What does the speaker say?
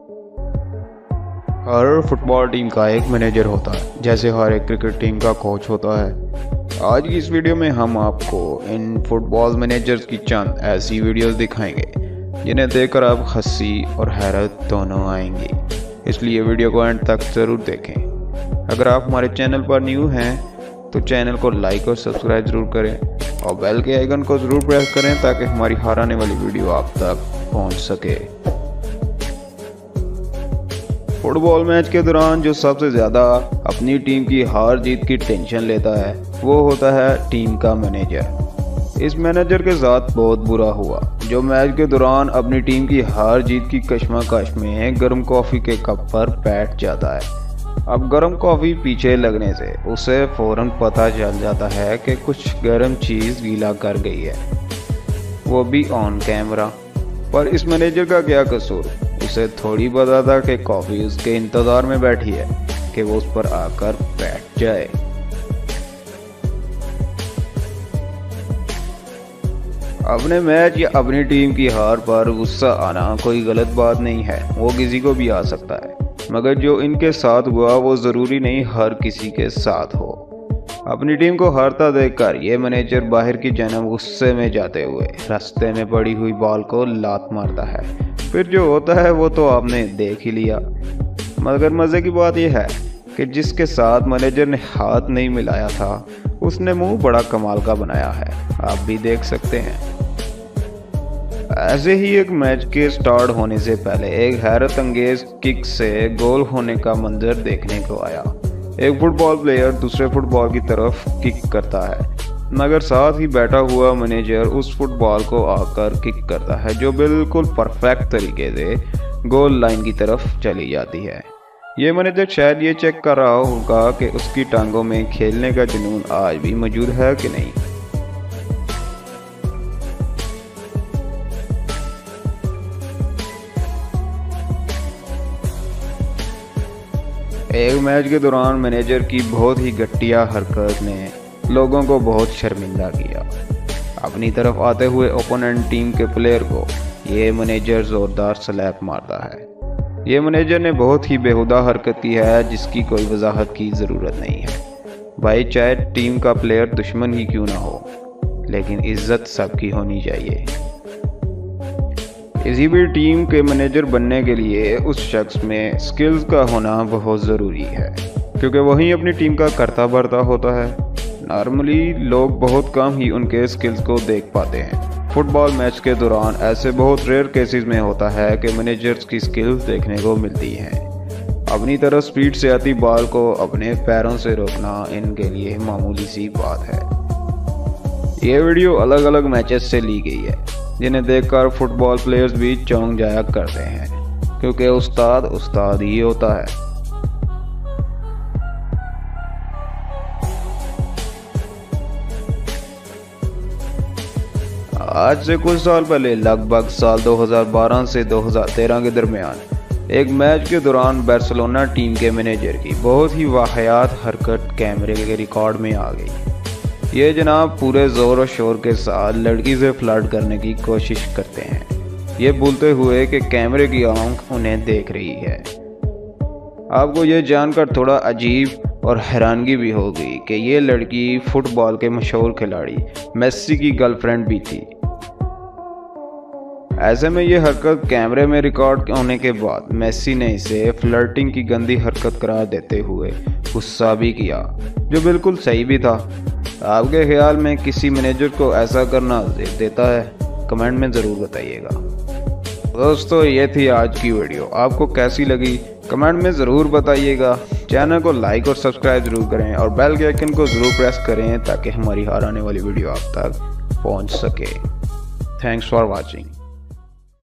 हर football team का एक manager होता है, जैसे हर एक क्रिकेट टीम का कोच होता है। आज की इस वीडियो में हम आपको इन फुटबॉल मैनेजर्स की चंद ऐसी वीडियोस दिखाएंगे जिन्हें देखकर आप हंसी और हैरत दोनों आएंगी, इसलिए वीडियो को एंड तक ज़रूर देखें। अगर आप हमारे चैनल पर न्यू हैं तो चैनल को लाइक और सब्सक्राइब ज़रूर करें और बेल के आइकन को ज़रूर प्रेस करें ताकि हमारी हर आने वाली वीडियो आप तक पहुंच सके। फुटबॉल मैच के दौरान जो सबसे ज़्यादा अपनी टीम की हार जीत की टेंशन लेता है वो होता है टीम का मैनेजर। इस मैनेजर के साथ बहुत बुरा हुआ जो मैच के दौरान अपनी टीम की हार जीत की कश्मकश में गर्म कॉफ़ी के कप पर बैठ जाता है। अब गर्म कॉफ़ी पीछे लगने से उसे फ़ौरन पता चल जाता है कि कुछ गर्म चीज़ गीला कर गई है, वो भी ऑन कैमरा। पर इस मैनेजर का क्या कसूर, उसे थोड़ी पता था कि कॉफ़ी उसके इंतज़ार में बैठी है कि वो उस पर आकर बैठ जाए। अपने मैच या अपनी टीम की हार पर गुस्सा आना कोई गलत बात नहीं है, वो किसी को भी आ सकता है, मगर जो इनके साथ हुआ वो ज़रूरी नहीं हर किसी के साथ हो। अपनी टीम को हारता देखकर ये मैनेजर बाहर की जानब गुस्से में जाते हुए रास्ते में पड़ी हुई बॉल को लात मारता है। फिर जो होता है वो तो आपने देख ही लिया। मगर मज़े की बात यह है कि जिसके साथ मैनेजर ने हाथ नहीं मिलाया था उसने मुंह बड़ा कमाल का बनाया है, आप भी देख सकते हैं। ऐसे ही एक मैच के स्टार्ट होने से पहले एक हैरत अंगेज किक से गोल होने का मंजर देखने को आया। एक फुटबॉल प्लेयर दूसरे फुटबॉल की तरफ किक करता है, मगर साथ ही बैठा हुआ मैनेजर उस फुटबॉल को आकर किक करता है जो बिल्कुल परफेक्ट तरीके से गोल लाइन की तरफ चली जाती है। ये मैनेजर शायद ये चेक कर रहा होगा कि उसकी टांगों में खेलने का जुनून आज भी मौजूद है कि नहीं। एक मैच के दौरान मैनेजर की बहुत ही घटिया हरकत ने लोगों को बहुत शर्मिंदा किया। अपनी तरफ आते हुए ओपोनेंट टीम के प्लेयर को ये मैनेजर ज़ोरदार स्लैप मारता है। ये मैनेजर ने बहुत ही बेहुदा हरकत की है जिसकी कोई वजाहत की ज़रूरत नहीं है। भाई चाहे टीम का प्लेयर दुश्मन ही क्यों ना हो, लेकिन इज्जत सबकी होनी चाहिए। किसी भी टीम के मैनेजर बनने के लिए उस शख्स में स्किल्स का होना बहुत ज़रूरी है, क्योंकि वही अपनी टीम का करता भरता होता है। नॉर्मली लोग बहुत कम ही उनके स्किल्स को देख पाते हैं। फुटबॉल मैच के दौरान ऐसे बहुत रेयर केसेस में होता है कि मैनेजर्स की स्किल्स देखने को मिलती हैं। अपनी तरफ स्पीड से आती बॉल को अपने पैरों से रोकना इनके लिए मामूली सी बात है। ये वीडियो अलग अलग मैचेस से ली गई है जिन्हें देखकर फुटबॉल प्लेयर्स भी चौंक जाया करते हैं, क्योंकि उस्ताद उस्ताद ही होता है। आज से कुछ साल पहले लगभग साल 2012 से 2013 के दरमियान एक मैच के दौरान बार्सिलोना टीम के मैनेजर की बहुत ही वाहियात हरकत कैमरे के रिकॉर्ड में आ गई। ये जनाब पूरे ज़ोर और शोर के साथ लड़की से फ्लर्ट करने की कोशिश करते हैं, ये बोलते हुए कि कैमरे की आंख उन्हें देख रही है। आपको ये जानकर थोड़ा अजीब और हैरानगी भी होगी कि ये लड़की फुटबॉल के मशहूर खिलाड़ी मेसी की गर्लफ्रेंड भी थी। ऐसे में ये हरकत कैमरे में रिकॉर्ड होने के बाद मेसी ने इसे फ्लर्टिंग की गंदी हरकत करार देते हुए गुस्सा भी किया, जो बिल्कुल सही भी था। आपके ख्याल में किसी मैनेजर को ऐसा करना देता है? कमेंट में ज़रूर बताइएगा। दोस्तों ये थी आज की वीडियो, आपको कैसी लगी कमेंट में ज़रूर बताइएगा। चैनल को लाइक और सब्सक्राइब ज़रूर करें और बेल के आइकन को ज़रूर प्रेस करें ताकि हमारी हर आने वाली वीडियो आप तक पहुंच सके। Thanks for watching.